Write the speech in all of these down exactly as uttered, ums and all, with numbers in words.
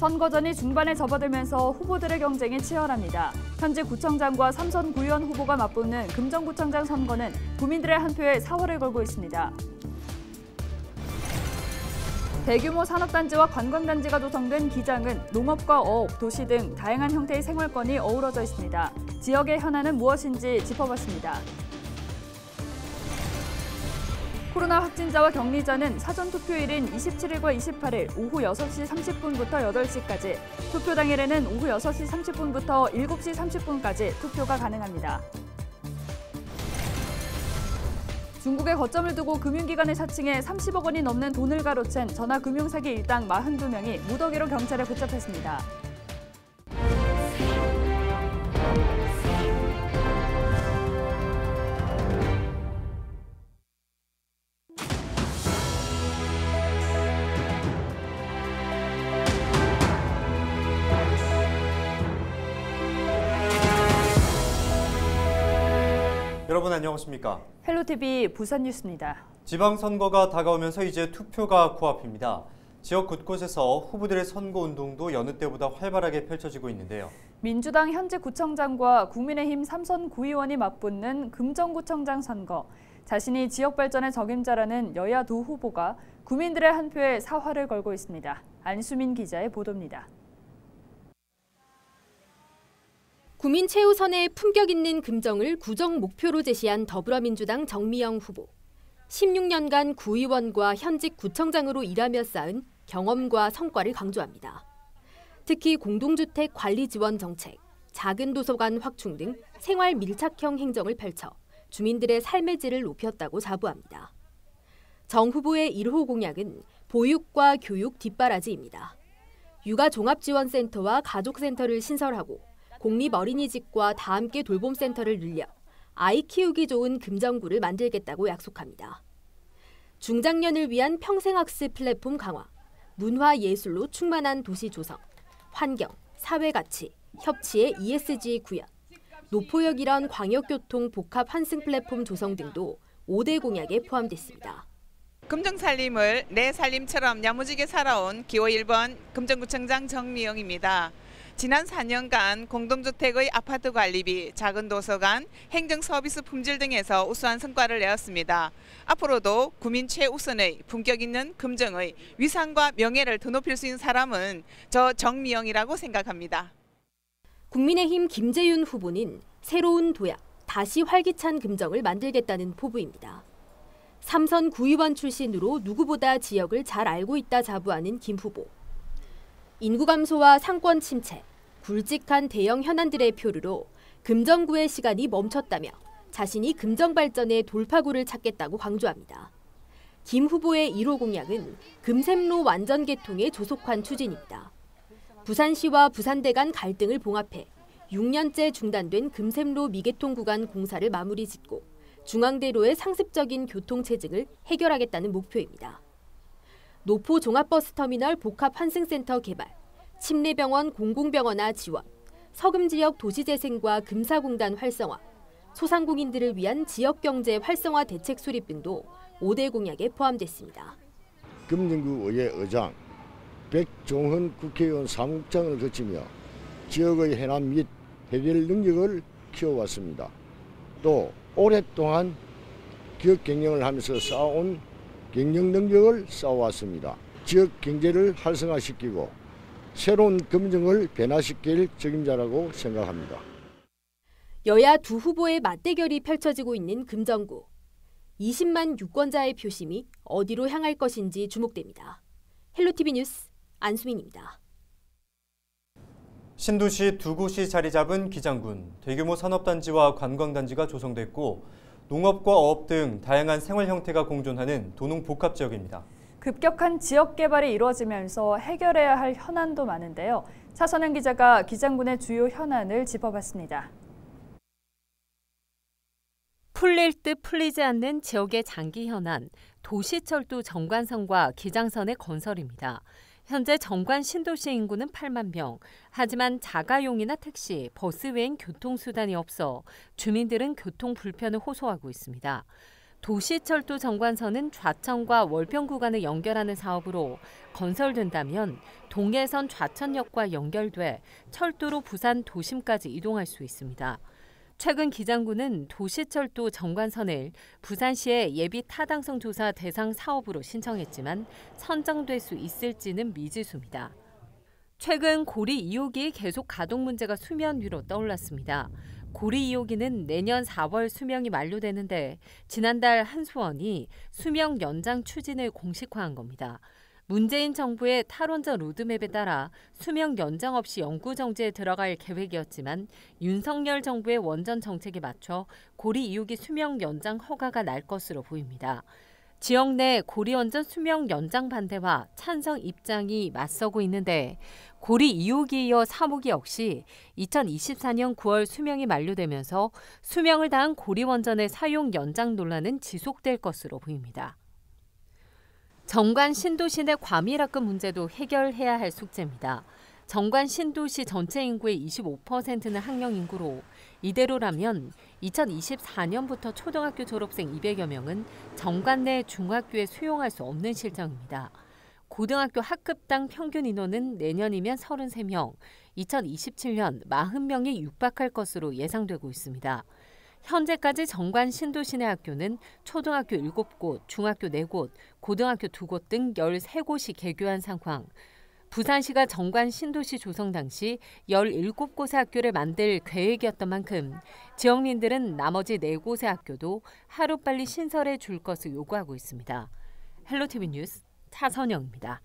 선거전이 중반에 접어들면서 후보들의 경쟁이 치열합니다. 현재 구청장과 삼선 구의원 후보가 맞붙는 금정구청장 선거는 구민들의 한 표에 사활을 걸고 있습니다. 대규모 산업단지와 관광단지가 조성된 기장은 농업과 어업, 도시 등 다양한 형태의 생활권이 어우러져 있습니다. 지역의 현안은 무엇인지 짚어봤습니다. 코로나 확진자와 격리자는 사전투표일인 이십칠일과 이십팔일 오후 여섯 시 삼십 분부터 여덟 시까지, 투표 당일에는 오후 여섯 시 삼십 분부터 일곱 시 삼십 분까지 투표가 가능합니다. 중국에 거점을 두고 금융기관을 사칭해 삼십억 원이 넘는 돈을 가로챈 전화금융사기 일당 사십이 명이 무더기로 경찰에 붙잡혔습니다. 여러분 안녕하십니까? 헬로티비 부산 뉴스입니다. 지방선거가 다가오면서 이제 투표가 코앞입니다. 지역 곳곳에서 후보들의 선거운동도 여느 때보다 활발하게 펼쳐지고 있는데요. 민주당 현직 구청장과 국민의힘 삼선 구의원이 맞붙는 금정구청장 선거. 자신이 지역 발전의 적임자라는 여야 두 후보가 구민들의 한 표에 사활을 걸고 있습니다. 안수민 기자의 보도입니다. 구민 최우선의 품격 있는 금정을 구정 목표로 제시한 더불어민주당 정미영 후보. 십육 년간 구의원과 현직 구청장으로 일하며 쌓은 경험과 성과를 강조합니다. 특히 공동주택 관리 지원 정책, 작은 도서관 확충 등 생활 밀착형 행정을 펼쳐 주민들의 삶의 질을 높였다고 자부합니다. 정 후보의 일 호 공약은 보육과 교육 뒷바라지입니다. 육아종합지원센터와 가족센터를 신설하고 공립어린이집과 다함께 돌봄센터를 늘려 아이 키우기 좋은 금정구를 만들겠다고 약속합니다. 중장년을 위한 평생학습 플랫폼 강화, 문화예술로 충만한 도시 조성, 환경, 사회가치, 협치의 이에스지 구현, 노포역 일원 광역교통 복합 환승 플랫폼 조성 등도 오 대 공약에 포함됐습니다. 금정살림을 내 살림처럼 야무지게 살아온 기호 일 번 금정구청장 정미영입니다. 지난 사 년간 공동주택의 아파트 관리비, 작은 도서관, 행정서비스 품질 등에서 우수한 성과를 내었습니다. 앞으로도 구민 최우선의 품격 있는 금정의 위상과 명예를 더 높일 수 있는 사람은 저 정미영이라고 생각합니다. 국민의힘 김재윤 후보는 새로운 도약, 다시 활기찬 금정을 만들겠다는 포부입니다. 삼선 구의원 출신으로 누구보다 지역을 잘 알고 있다 자부하는 김 후보. 인구 감소와 상권 침체, 굵직한 대형 현안들의 표류로 금정구의 시간이 멈췄다며 자신이 금정 발전의 돌파구를 찾겠다고 강조합니다. 김 후보의 일 호 공약은 금샘로 완전 개통의 조속한 추진입니다. 부산시와 부산대 간 갈등을 봉합해 육 년째 중단된 금샘로 미개통 구간 공사를 마무리 짓고 중앙대로의 상습적인 교통 체증을 해결하겠다는 목표입니다. 노포 종합버스터미널 복합 환승센터 개발, 침례병원 공공병원화 지원, 서금지역 도시재생과 금사공단 활성화, 소상공인들을 위한 지역경제 활성화 대책 수립 등도 오 대 공약에 포함됐습니다. 금정구 의회 의장, 백종헌 국회의원 사무국장을 거치며 지역의 해남 및 해결 능력을 키워왔습니다. 또 오랫동안 기업 경영을 하면서 쌓아온 경영 능력을 쌓아왔습니다. 지역 경제를 활성화시키고 새로운 금정을 변화시킬 적임자라고 생각합니다. 여야 두 후보의 맞대결이 펼쳐지고 있는 금정구. 이십만 유권자의 표심이 어디로 향할 것인지 주목됩니다. 헬로티비 뉴스 안수민입니다. 신도시 두 곳이 자리 잡은 기장군, 대규모 산업단지와 관광단지가 조성됐고 농업과 어업 등 다양한 생활 형태가 공존하는 도농복합지역입니다. 급격한 지역 개발이 이루어지면서 해결해야 할 현안도 많은데요. 차선현 기자가 기장군의 주요 현안을 짚어봤습니다. 풀릴 듯 풀리지 않는 지역의 장기 현안, 도시철도 정관선과 기장선의 건설입니다. 현재 정관 신도시 인구는 팔만 명. 하지만 자가용이나 택시, 버스 외엔 교통수단이 없어 주민들은 교통 불편을 호소하고 있습니다. 도시철도 정관선은 좌천과 월평 구간을 연결하는 사업으로 건설된다면 동해선 좌천역과 연결돼 철도로 부산 도심까지 이동할 수 있습니다. 최근 기장군은 도시철도 정관선을 부산시의 예비 타당성 조사 대상 사업으로 신청했지만 선정될 수 있을지는 미지수입니다. 최근 고리 이 호기 계속 가동 문제가 수면 위로 떠올랐습니다. 고리 이 호기는 내년 사월 수명이 만료되는데 지난달 한수원이 수명 연장 추진을 공식화한 겁니다. 문재인 정부의 탈원전 로드맵에 따라 수명 연장 없이 영구 정지에 들어갈 계획이었지만 윤석열 정부의 원전 정책에 맞춰 고리 이 호기 수명 연장 허가가 날 것으로 보입니다. 지역 내 고리원전 수명 연장 반대와 찬성 입장이 맞서고 있는데 고리 이 호기에 이어 삼 호기 역시 이천이십사 년 구월 수명이 만료되면서 수명을 다한 고리원전의 사용 연장 논란은 지속될 것으로 보입니다. 정관 신도시 내 과밀학급 문제도 해결해야 할 숙제입니다. 정관 신도시 전체 인구의 이십오 퍼센트는 학령 인구로 이대로라면 이천이십사 년부터 초등학교 졸업생 이백여 명은 정관 내 중학교에 수용할 수 없는 실정입니다. 고등학교 학급당 평균 인원은 내년이면 서른세 명, 이천이십칠 년 사십 명이 육박할 것으로 예상되고 있습니다. 현재까지 정관 신도시 내 학교는 초등학교 일곱 곳, 중학교 네 곳, 고등학교 두 곳 등 열세 곳이 개교한 상황. 부산시가 정관 신도시 조성 당시 열일곱 곳의 학교를 만들 계획이었던 만큼 지역민들은 나머지 네 곳의 학교도 하루빨리 신설해 줄 것을 요구하고 있습니다. 헬로티비 뉴스 차선영입니다.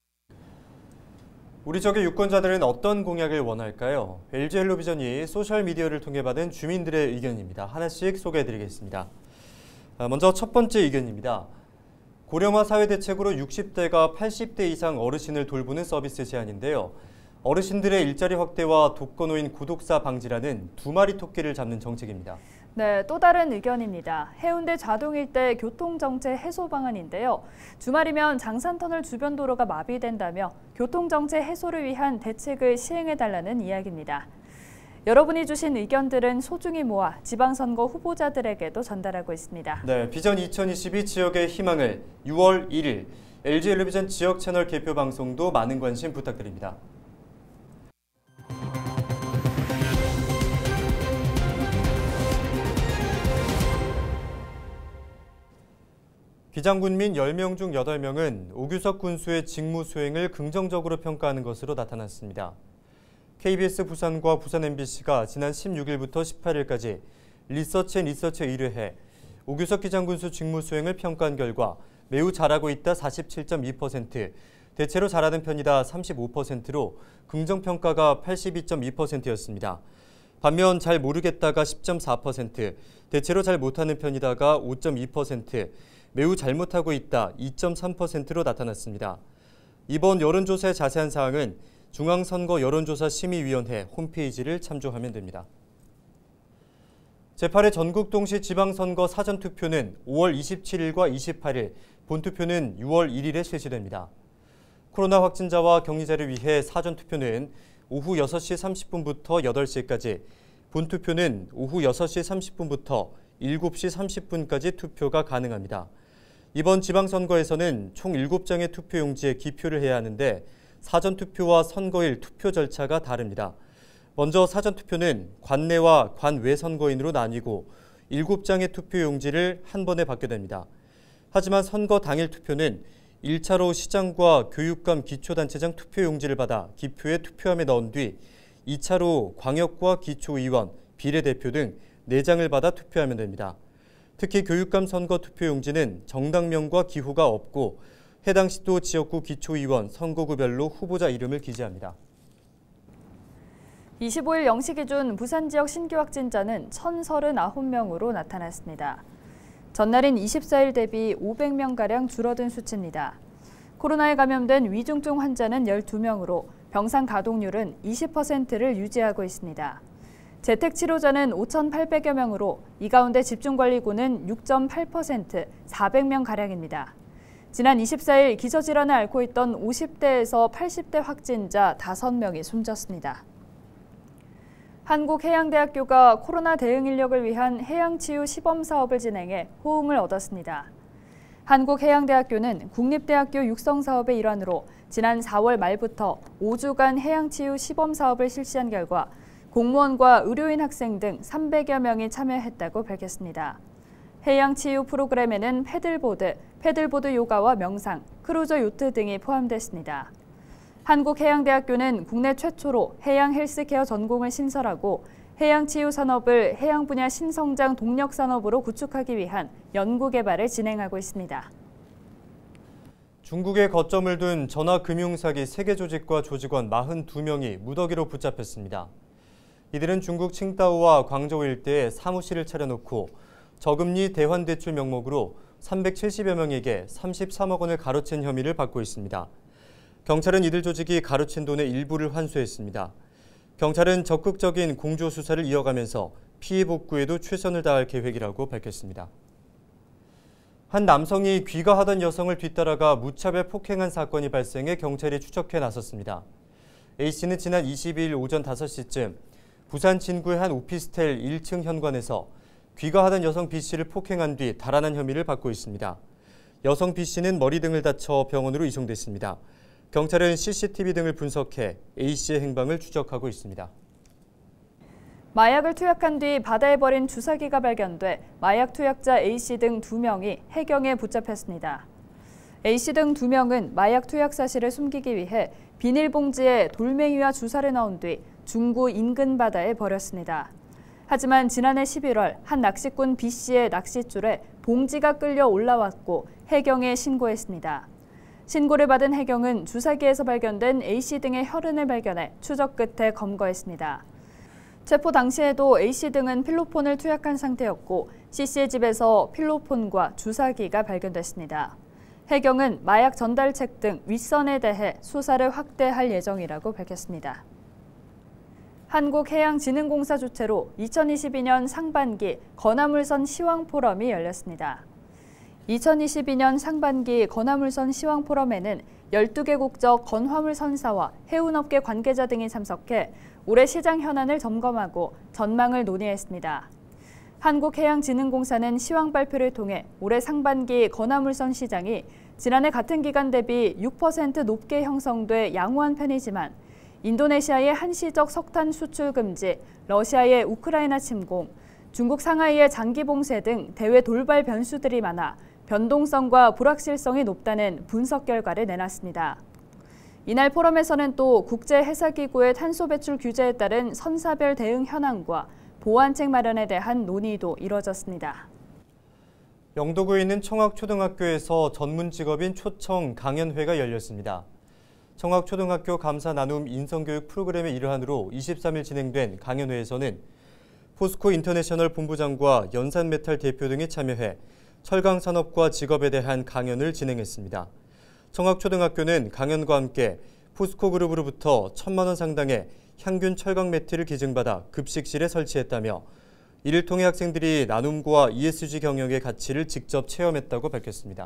우리 지역의 유권자들은 어떤 공약을 원할까요? 엘지 헬로비전이 소셜미디어를 통해 받은 주민들의 의견입니다. 하나씩 소개해드리겠습니다. 먼저 첫 번째 의견입니다. 고령화 사회 대책으로 육십 대가 팔십 대 이상 어르신을 돌보는 서비스 제안인데요. 어르신들의 일자리 확대와 독거노인 구독사 방지라는 두 마리 토끼를 잡는 정책입니다. 네, 또 다른 의견입니다. 해운대 자동 일대 교통정체 해소 방안인데요. 주말이면 장산터널 주변 도로가 마비된다며 교통정체 해소를 위한 대책을 시행해달라는 이야기입니다. 여러분이 주신 의견들은 소중히 모아 지방선거 후보자들에게도 전달하고 있습니다. 네, 비전 이천이십이 지역의 희망을 유월 일일 엘지 헬로비전 지역 채널 개표 방송도 많은 관심 부탁드립니다. 기장군민 열 명 중 여덟 명은 오규석 군수의 직무 수행을 긍정적으로 평가하는 것으로 나타났습니다. 케이비에스 부산과 부산 엠비씨가 지난 십육일부터 십팔일까지 리서치 앤 리서치에 의뢰해 오규석 기장군수 직무 수행을 평가한 결과 매우 잘하고 있다 사십칠 점 이 퍼센트, 대체로 잘하는 편이다 삼십오 퍼센트로 긍정평가가 팔십이 점 이 퍼센트였습니다. 반면 잘 모르겠다가 십 점 사 퍼센트, 대체로 잘 못하는 편이다가 오 점 이 퍼센트, 매우 잘못하고 있다 이 점 삼 퍼센트로 나타났습니다. 이번 여론조사의 자세한 사항은 중앙선거 여론조사심의위원회 홈페이지를 참조하면 됩니다. 제팔 회 전국동시 지방선거 사전투표는 오월 이십칠일과 이십팔일, 본투표는 유월 일일에 실시됩니다. 코로나 확진자와 격리자를 위해 사전투표는 오후 여섯 시 삼십 분부터 여덟 시까지, 본투표는 오후 여섯 시 삼십 분부터 일곱 시 삼십 분까지 투표가 가능합니다. 이번 지방선거에서는 총 일곱 장의 투표용지에 기표를 해야 하는데 사전투표와 선거일 투표 절차가 다릅니다. 먼저 사전투표는 관내와 관외 선거인으로 나뉘고 일곱 장의 투표용지를 한 번에 받게 됩니다. 하지만 선거 당일 투표는 일 차로 시장과 교육감 기초단체장 투표용지를 받아 기표에 투표함에 넣은 뒤 이 차로 광역과 기초의원, 비례대표 등 네 장을 받아 투표하면 됩니다. 특히 교육감 선거 투표용지는 정당명과 기호가 없고 해당 시도 지역구 기초의원 선거구별로 후보자 이름을 기재합니다. 이십오일 영 시 기준 부산 지역 신규 확진자는 천삼십구 명으로 나타났습니다. 전날인 이십사일 대비 오백 명가량 줄어든 수치입니다. 코로나에 감염된 위중증 환자는 열두 명으로 병상 가동률은 이십 퍼센트를 유지하고 있습니다. 재택치료자는 오천팔백여 명으로 이 가운데 집중관리군은 육 점 팔 퍼센트, 사백 명가량입니다. 지난 이십사일 기저질환을 앓고 있던 오십 대에서 팔십 대 확진자 다섯 명이 숨졌습니다. 한국해양대학교가 코로나 대응 인력을 위한 해양치유 시범 사업을 진행해 호응을 얻었습니다. 한국해양대학교는 국립대학교 육성 사업의 일환으로 지난 사월 말부터 오 주간 해양치유 시범 사업을 실시한 결과 공무원과 의료인 학생 등 삼백여 명이 참여했다고 밝혔습니다. 해양치유 프로그램에는 패들보드, 패들보드 요가와 명상, 크루저 요트 등이 포함됐습니다. 한국해양대학교는 국내 최초로 해양 헬스케어 전공을 신설하고 해양치유 산업을 해양 분야 신성장 동력 산업으로 구축하기 위한 연구 개발을 진행하고 있습니다. 중국에 거점을 둔 전화금융사기 세계 조직과 조직원 사십이 명이 무더기로 붙잡혔습니다. 이들은 중국 칭다오와 광저우 일대에 사무실을 차려놓고 저금리 대환대출 명목으로 삼백칠십여 명에게 삼십삼억 원을 가로챈 혐의를 받고 있습니다. 경찰은 이들 조직이 가로챈 돈의 일부를 환수했습니다. 경찰은 적극적인 공조 수사를 이어가면서 피해 복구에도 최선을 다할 계획이라고 밝혔습니다. 한 남성이 귀가하던 여성을 뒤따라가 무차별 폭행한 사건이 발생해 경찰이 추적해 나섰습니다. A씨는 지난 이십이일 오전 다섯 시쯤 부산 진구의 한 오피스텔 일 층 현관에서 귀가하던 여성 B씨를 폭행한 뒤 달아난 혐의를 받고 있습니다. 여성 B씨는 머리 등을 다쳐 병원으로 이송됐습니다. 경찰은 씨씨티비 등을 분석해 A씨의 행방을 추적하고 있습니다. 마약을 투약한 뒤 바다에 버린 주사기가 발견돼 마약 투약자 A씨 등 두 명이 해경에 붙잡혔습니다. A씨 등 두 명은 마약 투약 사실을 숨기기 위해 비닐봉지에 돌멩이와 주사를 넣은 뒤 중구 인근 바다에 버렸습니다. 하지만 지난해 십일월 한 낚시꾼 B씨의 낚싯줄에 봉지가 끌려 올라왔고 해경에 신고했습니다. 신고를 받은 해경은 주사기에서 발견된 A씨 등의 혈흔을 발견해 추적 끝에 검거했습니다. 체포 당시에도 A씨 등은 필로폰을 투약한 상태였고 C씨의 집에서 필로폰과 주사기가 발견됐습니다. 해경은 마약 전달책 등 윗선에 대해 수사를 확대할 예정이라고 밝혔습니다. 한국해양진흥공사 주최로 이천이십이 년 상반기 건화물선 시황포럼이 열렸습니다. 이천이십이 년 상반기 건화물선 시황포럼에는 열두 개 국적 건화물 선사와 해운업계 관계자 등이 참석해 올해 시장 현안을 점검하고 전망을 논의했습니다. 한국해양진흥공사는 시황 발표를 통해 올해 상반기 건화물선 시장이 지난해 같은 기간 대비 육 퍼센트 높게 형성돼 양호한 편이지만 인도네시아의 한시적 석탄 수출 금지, 러시아의 우크라이나 침공, 중국 상하이의 장기 봉쇄 등 대외 돌발 변수들이 많아 변동성과 불확실성이 높다는 분석 결과를 내놨습니다. 이날 포럼에서는 또 국제해사기구의 탄소 배출 규제에 따른 선사별 대응 현황과 보완책 마련에 대한 논의도 이뤄졌습니다. 영도구에 있는 청학초등학교에서 전문 직업인 초청 강연회가 열렸습니다. 청학초등학교 감사 나눔 인성교육 프로그램의 일환으로 이십삼 일 진행된 강연회에서는 포스코 인터내셔널 본부장과 연산메탈 대표 등이 참여해 철강 산업과 직업에 대한 강연을 진행했습니다. 청학초등학교는 강연과 함께 포스코 그룹으로부터 천만 원 상당의 향균 철강 매트를 기증받아 급식실에 설치했다며 이를 통해 학생들이 나눔과 이에스지 경영의 가치를 직접 체험했다고 밝혔습니다.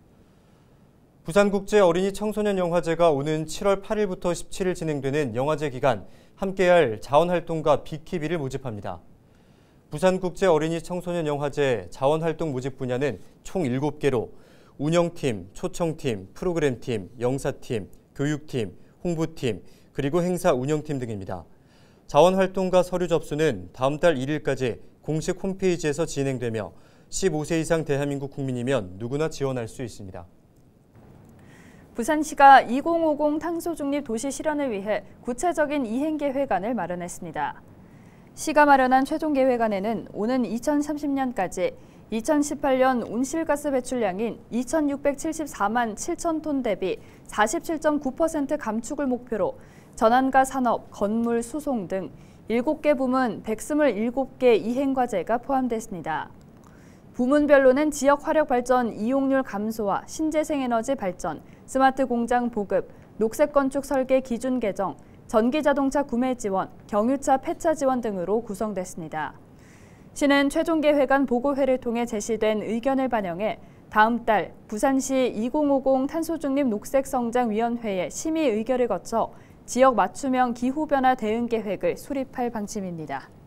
부산국제 어린이 청소년 영화제가 오는 칠월 팔일부터 십칠일 진행되는 영화제 기간 함께할 자원활동가 비키비를 모집합니다. 부산국제 어린이 청소년 영화제 자원활동 모집 분야는 총 일곱 개로 운영팀, 초청팀, 프로그램팀, 영사팀, 교육팀, 홍보팀, 그리고 행사 운영팀 등입니다. 자원활동가 서류 접수는 다음 달 일일까지 공식 홈페이지에서 진행되며 십오 세 이상 대한민국 국민이면 누구나 지원할 수 있습니다. 부산시가 이천오십 탄소중립 도시 실현을 위해 구체적인 이행계획안을 마련했습니다. 시가 마련한 최종계획안에는 오는 이천삼십 년까지 이천십팔 년 온실가스 배출량인 이천육백칠십사만 칠천 톤 대비 사십칠 점 구 퍼센트 감축을 목표로 전환가 산업, 건물, 수송 등 일곱 개 부문 백이십칠 개 이행과제가 포함됐습니다. 부문별로는 지역 화력 발전 이용률 감소와 신재생에너지 발전, 스마트 공장 보급, 녹색 건축 설계 기준 개정, 전기자동차 구매 지원, 경유차 폐차 지원 등으로 구성됐습니다. 시는 최종계획안 보고회를 통해 제시된 의견을 반영해 다음 달 부산시 이천오십 탄소중립 녹색성장위원회에 심의 의결을 거쳐 지역 맞춤형 기후변화 대응 계획을 수립할 방침입니다.